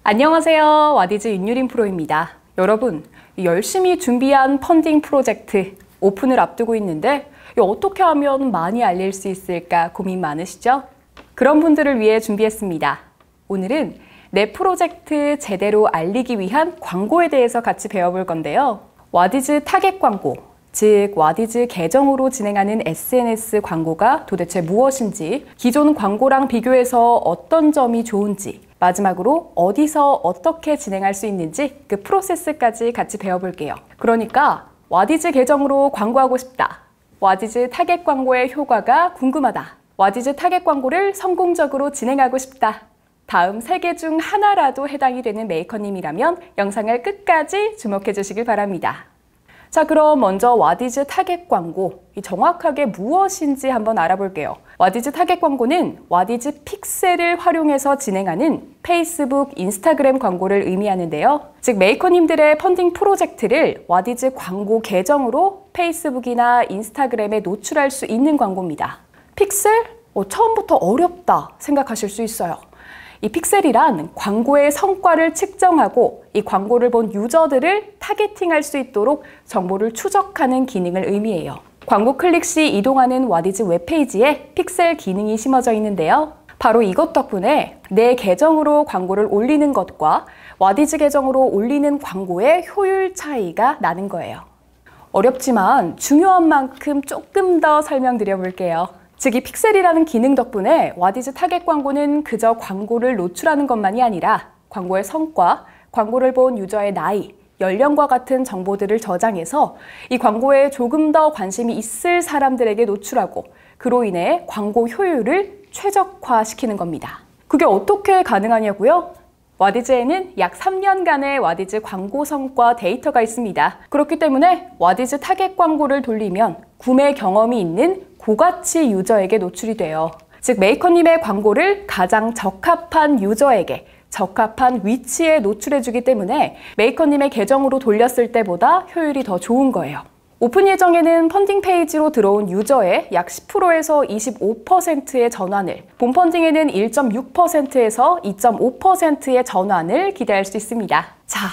안녕하세요. 와디즈 윤유림 프로입니다. 여러분, 열심히 준비한 펀딩 프로젝트 오픈을 앞두고 있는데 어떻게 하면 많이 알릴 수 있을까 고민 많으시죠? 그런 분들을 위해 준비했습니다. 오늘은 내 프로젝트 제대로 알리기 위한 광고에 대해서 같이 배워볼 건데요. 와디즈 타겟 광고, 즉 와디즈 계정으로 진행하는 SNS 광고가 도대체 무엇인지, 기존 광고랑 비교해서 어떤 점이 좋은지, 마지막으로 어디서 어떻게 진행할 수 있는지 그 프로세스까지 같이 배워볼게요. 그러니까 와디즈 계정으로 광고하고 싶다. 와디즈 타겟 광고의 효과가 궁금하다. 와디즈 타겟 광고를 성공적으로 진행하고 싶다. 다음 3개 중 하나라도 해당이 되는 메이커님이라면 영상을 끝까지 주목해 주시길 바랍니다. 자, 그럼 먼저 와디즈 타겟 광고, 정확하게 무엇인지 한번 알아볼게요. 와디즈 타겟 광고는 와디즈 픽셀을 활용해서 진행하는 페이스북, 인스타그램 광고를 의미하는데요. 즉, 메이커님들의 펀딩 프로젝트를 와디즈 광고 계정으로 페이스북이나 인스타그램에 노출할 수 있는 광고입니다. 픽셀? 처음부터 어렵다 생각하실 수 있어요. 이 픽셀이란 광고의 성과를 측정하고 이 광고를 본 유저들을 타겟팅할 수 있도록 정보를 추적하는 기능을 의미해요. 광고 클릭 시 이동하는 와디즈 웹페이지에 픽셀 기능이 심어져 있는데요. 바로 이것 덕분에 내 계정으로 광고를 올리는 것과 와디즈 계정으로 올리는 광고의 효율 차이가 나는 거예요. 어렵지만 중요한 만큼 조금 더 설명드려 볼게요. 즉, 이 픽셀이라는 기능 덕분에 와디즈 타겟 광고는 그저 광고를 노출하는 것만이 아니라 광고의 성과, 광고를 본 유저의 나이, 연령과 같은 정보들을 저장해서 이 광고에 조금 더 관심이 있을 사람들에게 노출하고 그로 인해 광고 효율을 최적화시키는 겁니다. 그게 어떻게 가능하냐고요? 와디즈에는 약 3년간의 와디즈 광고 성과 데이터가 있습니다. 그렇기 때문에 와디즈 타겟 광고를 돌리면 구매 경험이 있는 고가치 유저에게 노출이 돼요. 즉, 메이커님의 광고를 가장 적합한 유저에게 적합한 위치에 노출해주기 때문에 메이커님의 계정으로 돌렸을 때보다 효율이 더 좋은 거예요. 오픈 예정에는 펀딩 페이지로 들어온 유저의 약 10%에서 25%의 전환을, 본 펀딩에는 1.6%에서 2.5%의 전환을 기대할 수 있습니다. 자,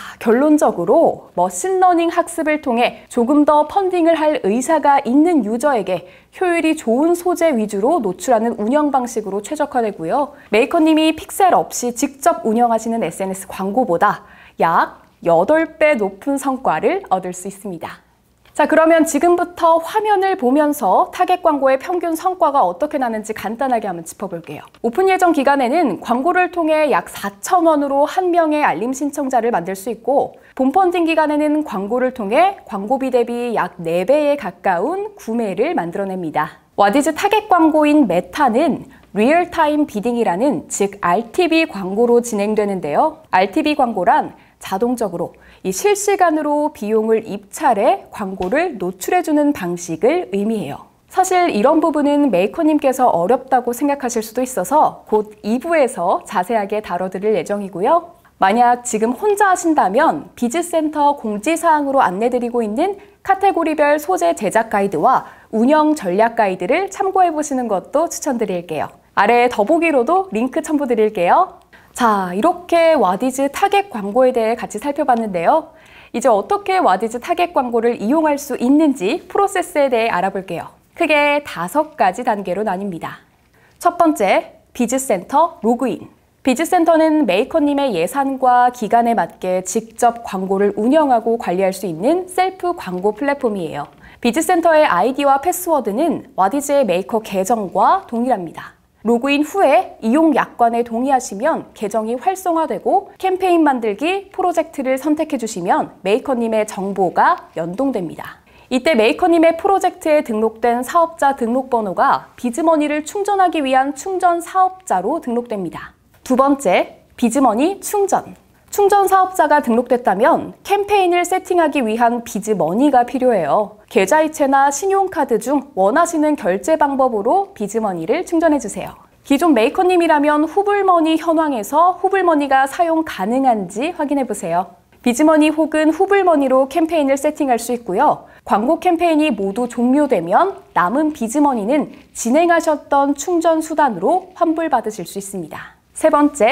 결론적으로 머신러닝 학습을 통해 조금 더 펀딩을 할 의사가 있는 유저에게 효율이 좋은 소재 위주로 노출하는 운영 방식으로 최적화되고요. 메이커님이 픽셀 없이 직접 운영하시는 SNS 광고보다 약 8배 높은 성과를 얻을 수 있습니다. 자, 그러면 지금부터 화면을 보면서 타겟 광고의 평균 성과가 어떻게 나는지 간단하게 한번 짚어볼게요. 오픈 예정 기간에는 광고를 통해 약 4,000원으로 한 명의 알림 신청자를 만들 수 있고, 본 펀딩 기간에는 광고를 통해 광고비 대비 약 4배에 가까운 구매를 만들어냅니다. 와디즈 타겟 광고인 메타는 리얼타임 비딩이라는 즉 RTB 광고로 진행되는데요. RTB 광고란 자동적으로 이 실시간으로 비용을 입찰해 광고를 노출해주는 방식을 의미해요. 사실 이런 부분은 메이커님께서 어렵다고 생각하실 수도 있어서 곧 2부에서 자세하게 다뤄드릴 예정이고요. 만약 지금 혼자 하신다면 비즈센터 공지사항으로 안내드리고 있는 카테고리별 소재 제작 가이드와 운영 전략 가이드를 참고해 보시는 것도 추천드릴게요. 아래 더보기로도 링크 첨부드릴게요. 자, 이렇게 와디즈 타겟 광고에 대해 같이 살펴봤는데요. 이제 어떻게 와디즈 타겟 광고를 이용할 수 있는지 프로세스에 대해 알아볼게요. 크게 5가지 단계로 나뉩니다. 첫 번째, 비즈센터 로그인. 비즈센터는 메이커님의 예산과 기간에 맞게 직접 광고를 운영하고 관리할 수 있는 셀프 광고 플랫폼이에요. 비즈센터의 아이디와 패스워드는 와디즈의 메이커 계정과 동일합니다. 로그인 후에 이용 약관에 동의하시면 계정이 활성화되고 캠페인 만들기, 프로젝트를 선택해 주시면 메이커님의 정보가 연동됩니다. 이때 메이커님의 프로젝트에 등록된 사업자 등록번호가 비즈머니를 충전하기 위한 충전 사업자로 등록됩니다. 두 번째, 비즈머니 충전. 충전 사업자가 등록됐다면 캠페인을 세팅하기 위한 비즈머니가 필요해요. 계좌이체나 신용카드 중 원하시는 결제 방법으로 비즈머니를 충전해주세요. 기존 메이커님이라면 후불머니 현황에서 후불머니가 사용 가능한지 확인해보세요. 비즈머니 혹은 후불머니로 캠페인을 세팅할 수 있고요. 광고 캠페인이 모두 종료되면 남은 비즈머니는 진행하셨던 충전 수단으로 환불받으실 수 있습니다. 세 번째,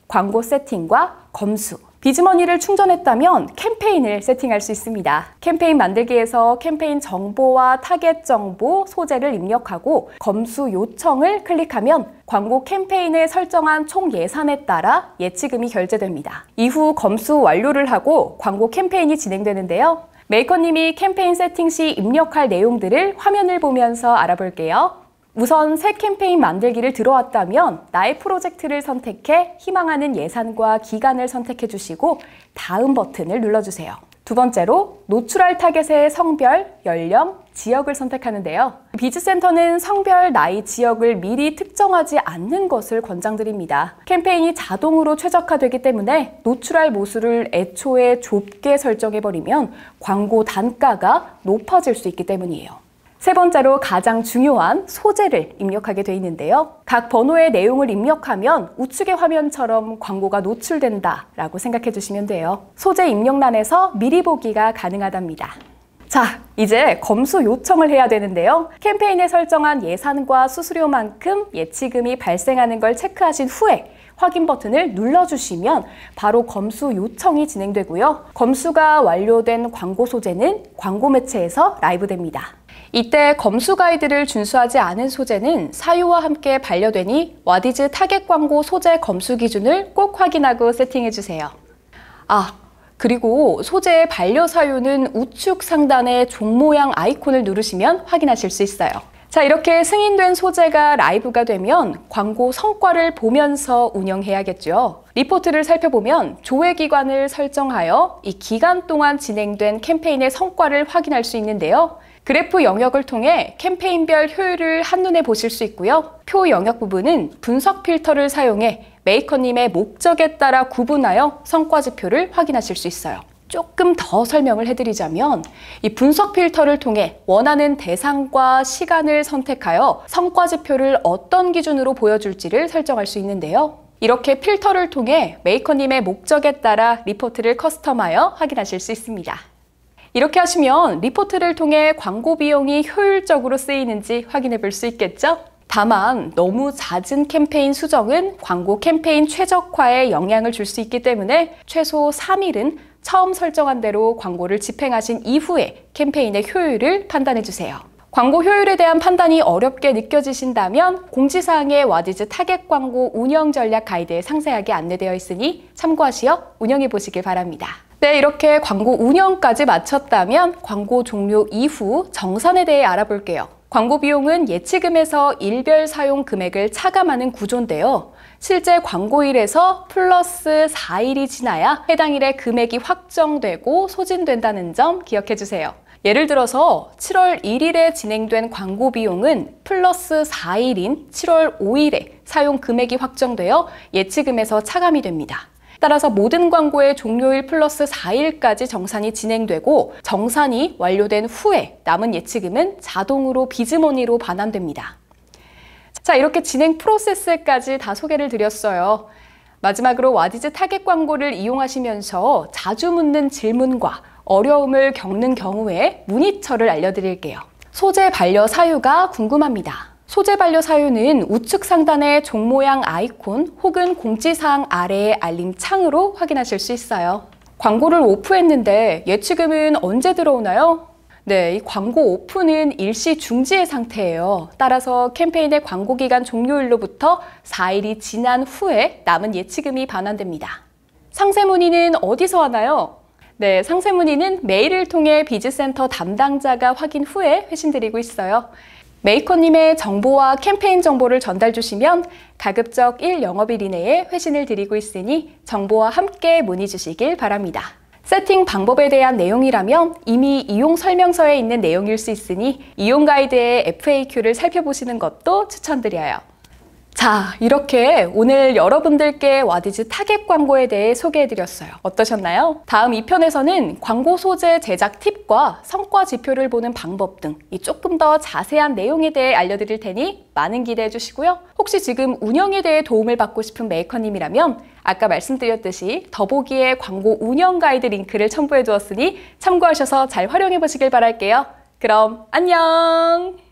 광고 세팅과 검수, 비즈머니를 충전했다면 캠페인을 세팅할 수 있습니다. 캠페인 만들기에서 캠페인 정보와 타겟 정보, 소재를 입력하고 검수 요청을 클릭하면 광고 캠페인에 설정한 총 예산에 따라 예치금이 결제됩니다. 이후 검수 완료를 하고 광고 캠페인이 진행되는데요. 메이커님이 캠페인 세팅 시 입력할 내용들을 화면을 보면서 알아볼게요. 우선 새 캠페인 만들기를 들어왔다면 나의 프로젝트를 선택해 희망하는 예산과 기간을 선택해 주시고 다음 버튼을 눌러주세요. 두 번째로 노출할 타겟의 성별, 연령, 지역을 선택하는데요. 비즈센터는 성별, 나이, 지역을 미리 특정하지 않는 것을 권장드립니다. 캠페인이 자동으로 최적화되기 때문에 노출할 모수를 애초에 좁게 설정해버리면 광고 단가가 높아질 수 있기 때문이에요. 세 번째로 가장 중요한 소재를 입력하게 돼 있는데요. 각 번호의 내용을 입력하면 우측의 화면처럼 광고가 노출된다라고 생각해 주시면 돼요. 소재 입력란에서 미리 보기가 가능하답니다. 자, 이제 검수 요청을 해야 되는데요. 캠페인에 설정한 예산과 수수료만큼 예치금이 발생하는 걸 체크하신 후에 확인 버튼을 눌러주시면 바로 검수 요청이 진행되고요. 검수가 완료된 광고 소재는 광고 매체에서 라이브됩니다. 이때 검수 가이드를 준수하지 않은 소재는 사유와 함께 반려되니 와디즈 타겟 광고 소재 검수 기준을 꼭 확인하고 세팅해주세요. 그리고 소재의 반려 사유는 우측 상단의 종 모양 아이콘을 누르시면 확인하실 수 있어요. 자, 이렇게 승인된 소재가 라이브가 되면 광고 성과를 보면서 운영해야겠죠. 리포트를 살펴보면 조회 기간을 설정하여 이 기간 동안 진행된 캠페인의 성과를 확인할 수 있는데요. 그래프 영역을 통해 캠페인별 효율을 한눈에 보실 수 있고요. 표 영역 부분은 분석 필터를 사용해 메이커님의 목적에 따라 구분하여 성과 지표를 확인하실 수 있어요. 조금 더 설명을 해드리자면 이 분석 필터를 통해 원하는 대상과 시간을 선택하여 성과 지표를 어떤 기준으로 보여줄지를 설정할 수 있는데요. 이렇게 필터를 통해 메이커님의 목적에 따라 리포트를 커스텀하여 확인하실 수 있습니다. 이렇게 하시면 리포트를 통해 광고 비용이 효율적으로 쓰이는지 확인해 볼 수 있겠죠? 다만 너무 잦은 캠페인 수정은 광고 캠페인 최적화에 영향을 줄 수 있기 때문에 최소 3일은 처음 설정한 대로 광고를 집행하신 이후에 캠페인의 효율을 판단해 주세요. 광고 효율에 대한 판단이 어렵게 느껴지신다면 공지사항의 와디즈 타겟 광고 운영 전략 가이드에 상세하게 안내되어 있으니 참고하시어 운영해 보시길 바랍니다. 네, 이렇게 광고 운영까지 마쳤다면 광고 종료 이후 정산에 대해 알아볼게요. 광고 비용은 예치금에서 일별 사용 금액을 차감하는 구조인데요. 실제 광고일에서 플러스 4일이 지나야 해당 일의 금액이 확정되고 소진된다는 점 기억해 주세요. 예를 들어서 7월 1일에 진행된 광고 비용은 플러스 4일인 7월 5일에 사용 금액이 확정되어 예치금에서 차감이 됩니다. 따라서 모든 광고의 종료일 플러스 4일까지 정산이 진행되고 정산이 완료된 후에 남은 예치금은 자동으로 비즈머니로 반환됩니다. 자, 이렇게 진행 프로세스까지 다 소개를 드렸어요. 마지막으로 와디즈 타겟 광고를 이용하시면서 자주 묻는 질문과 어려움을 겪는 경우에 문의처를 알려드릴게요. 소재 반려 사유가 궁금합니다. 소재 반려 사유는 우측 상단의 종 모양 아이콘 혹은 공지사항 아래의 알림 창으로 확인하실 수 있어요. 광고를 오프했는데 예치금은 언제 들어오나요? 네, 이 광고 오프는 일시 중지의 상태예요. 따라서 캠페인의 광고 기간 종료일로부터 4일이 지난 후에 남은 예치금이 반환됩니다. 상세 문의는 어디서 하나요? 네, 상세 문의는 메일을 통해 비즈센터 담당자가 확인 후에 회신드리고 있어요. 메이커님의 정보와 캠페인 정보를 전달 주시면 가급적 1영업일 이내에 회신을 드리고 있으니 정보와 함께 문의 주시길 바랍니다. 세팅 방법에 대한 내용이라면 이미 이용 설명서에 있는 내용일 수 있으니 이용 가이드의 FAQ를 살펴보시는 것도 추천드려요. 자, 이렇게 오늘 여러분들께 와디즈 타겟 광고에 대해 소개해드렸어요. 어떠셨나요? 다음 2편에서는 광고 소재 제작 팁과 성과 지표를 보는 방법 등 조금 더 자세한 내용에 대해 알려드릴 테니 많은 기대해 주시고요. 혹시 지금 운영에 대해 도움을 받고 싶은 메이커님이라면 아까 말씀드렸듯이 더보기에 광고 운영 가이드 링크를 첨부해 두었으니 참고하셔서 잘 활용해 보시길 바랄게요. 그럼 안녕!